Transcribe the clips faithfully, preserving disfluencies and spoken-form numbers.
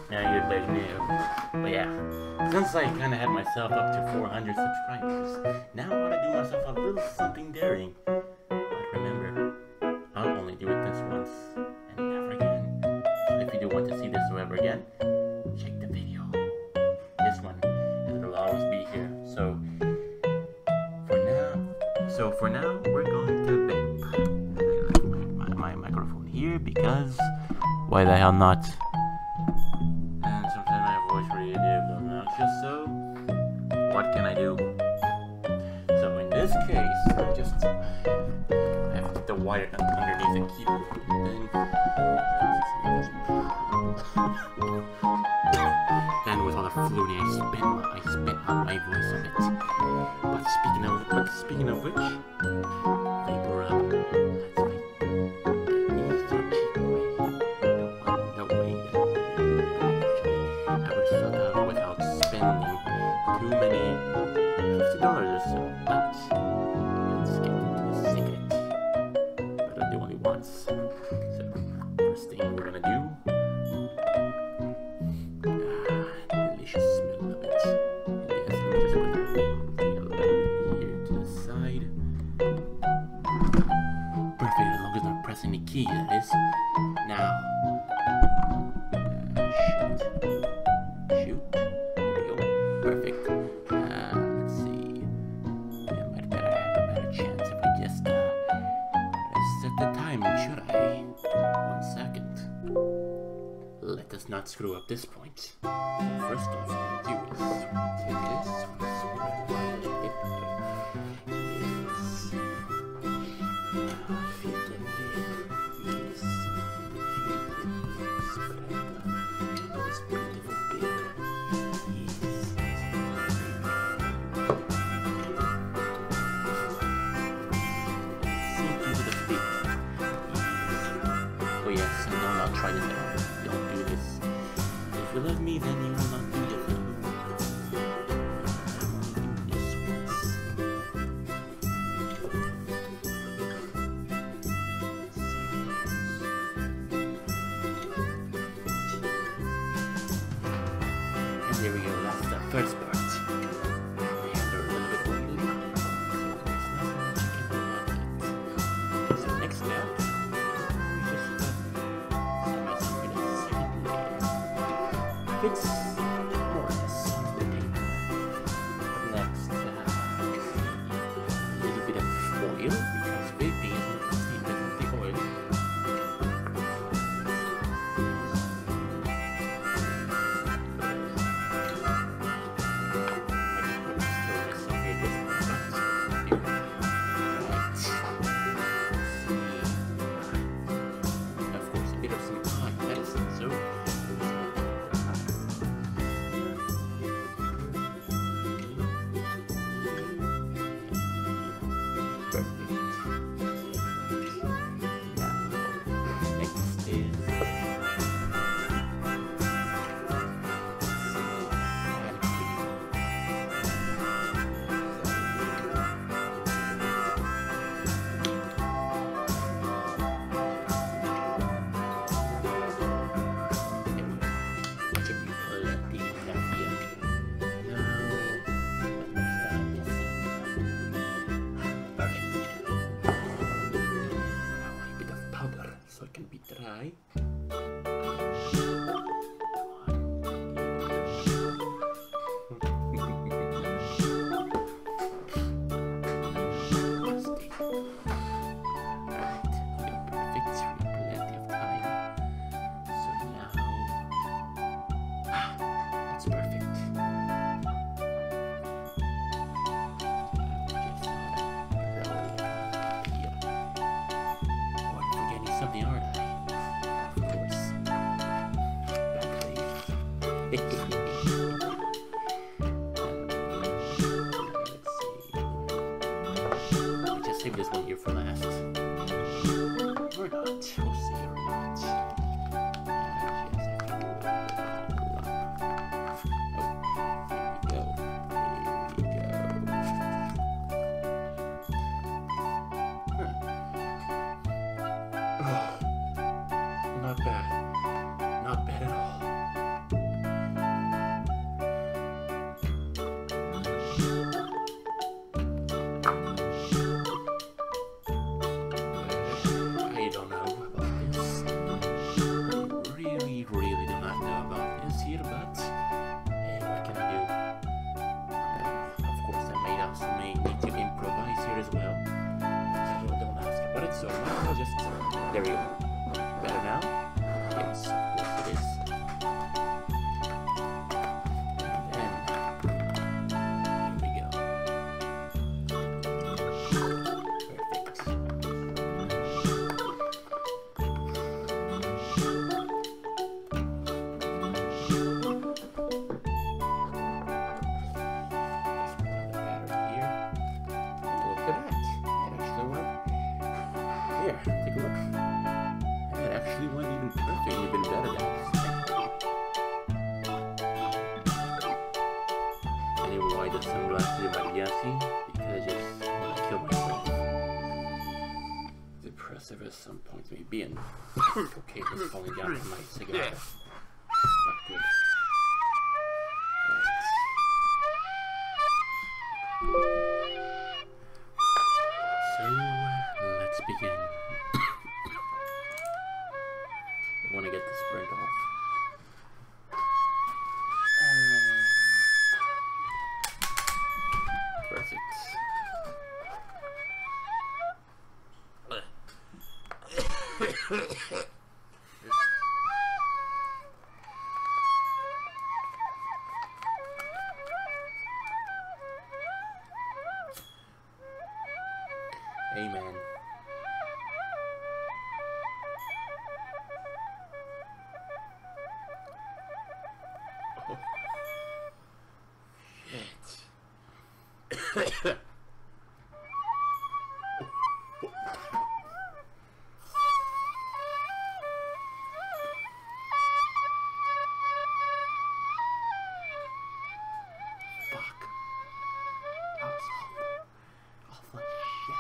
Now you're very new. But yeah, since I kind of had myself up to four hundred subscribers, now I want to do myself a little something daring. But remember, I'll only do it this once and never again. So if you do want to see this ever again, check the video. This one, and it'll always be here. So for now, so for now, we're going to vape. I left my, my, my microphone here because why the hell not? And sometimes my voice really is obnoxious. So what can I do? So in this case, I just I have to put the wire underneath the keyboard. Then and with all the fluting, I spit my, I spit out my voice a bit. But speaking of, but speaking of which, vapor up. That's right. It's a cheap way. No, no way that actually I would fill out without spending too many fifty dollars or so. But let's get into the secret. But I'll do only once. So first thing we're gonna do. Any key, that is. Now, uh, shoot, shoot, there we go, perfect. Uh, let's see, I might better have a better chance if I just, uh, set the timing, should I? One second. Let us not screw up this point. First off, what I'm gonna do is, take this, yes, and don't not try this at all. Don't do this. If you love me, then you will not do this. This once. And there we go, that's the first part. My hands are a little bit oily, so it's not much I can do about it. So next step. It's more or less on the paper. Next, uh, a little bit of oil, because vaping is not the same as the oil. Of course, a bit of some plant medicine, so so it can be dry. Something, aren't I? Of course. Let's see. Let me just save this one here for last. Or not. We'll see or not. Not bad. Not bad at all. really do not know about this here, but hey, what can I do? Now, of course, I may also may need to improvise here as well. So don't ask about it, so I'll just, there we go. Better now? Yes, of course it is. Take a look. It actually went even perfect, even better than I expected. Anyway, why the sunglasses in my Yassi? Because I just want to kill myself. Depressive at some point, maybe, and okay, it's falling down from my cigar. Not good. Right. So, let's begin. I want to get this break off. Uh, perfect. Amen. Oh. Shit. Fuck. That was awful. Awful as shit.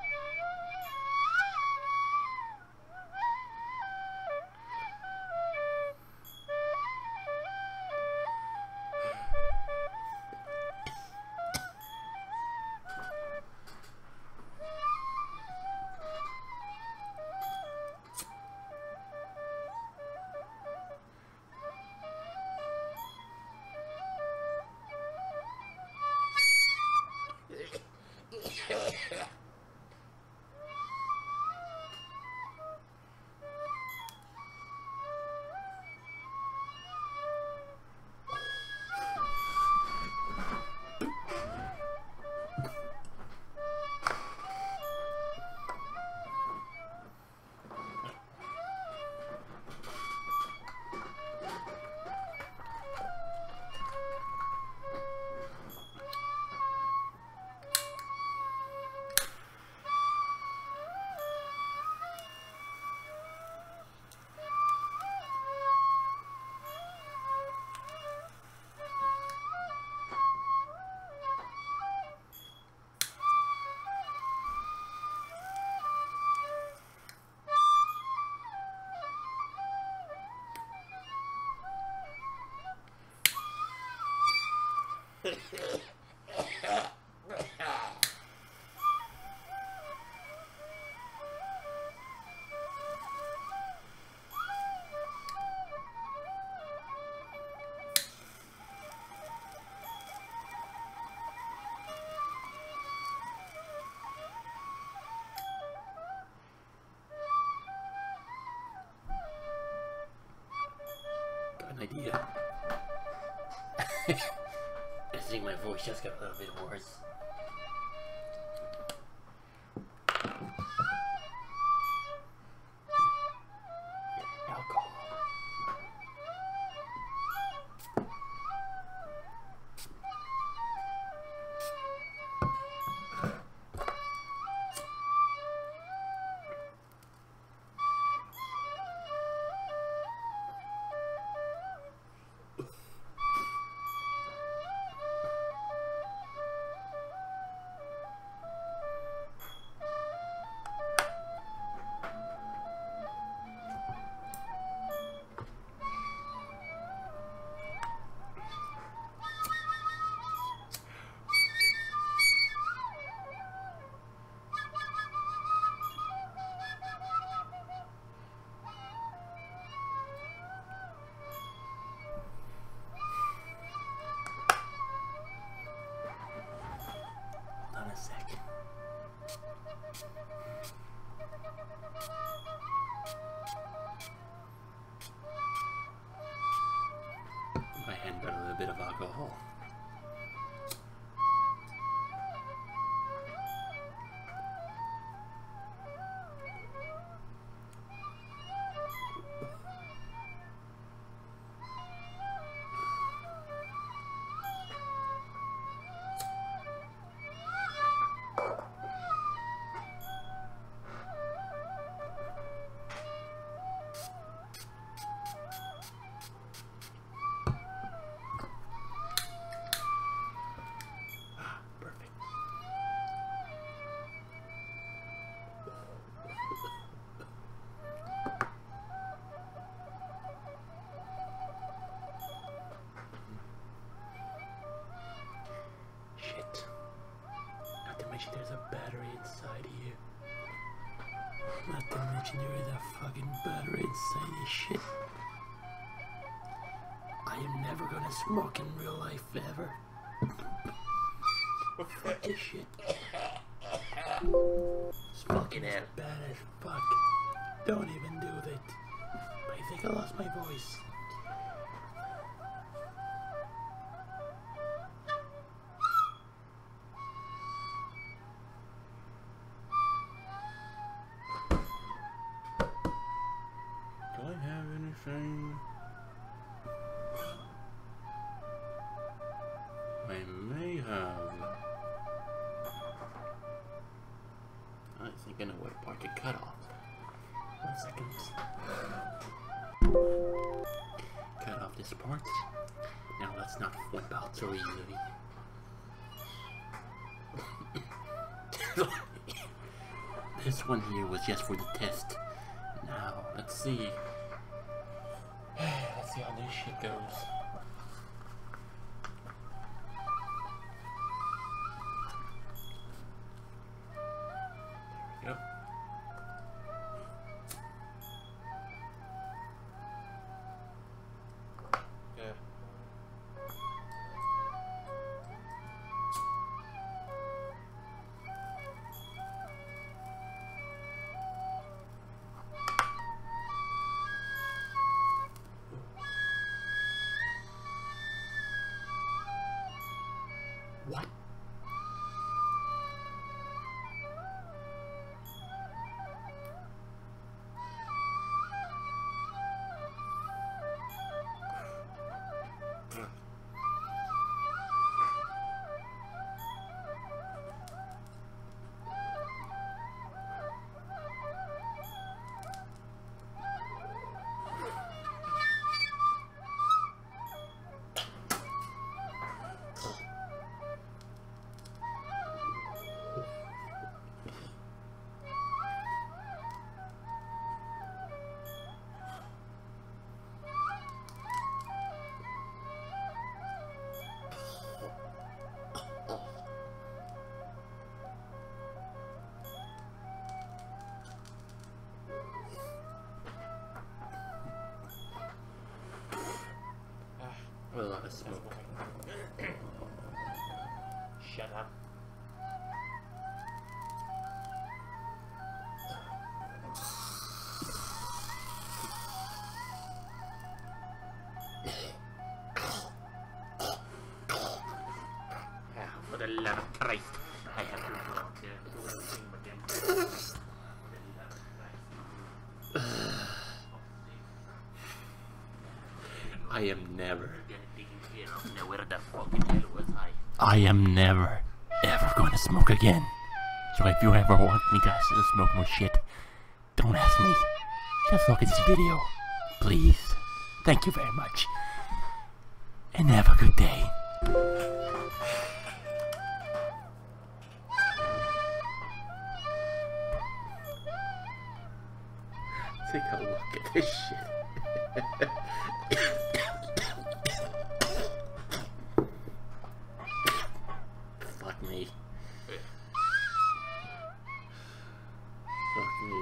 Got an idea. I think my voice just got a little bit worse. Alcohol. My hand got a little bit of alcohol. There's a battery inside of you. Not to mention there is a fucking battery inside this shit. I am never gonna smoke in real life ever. Fuck this shit. Smoking is bad as fuck. Don't even do that. I think I lost my voice. I may have. I think I know what part to cut off. One second. Cut off this part. Now let's not flip out so easily. This one here was just for the test. Now let's see. Let's see how this shit goes. There we go. Yeah. What? A lot of smoke. Shut up. For the love of Christ, I have to go out there and do everything again. I am never. I am never, ever going to smoke again. So if you ever want me guys to smoke more shit, don't ask me. Just look at this video, please. Thank you very much. And have a good day. Take a look at this shit. Fuck me. Fuck me.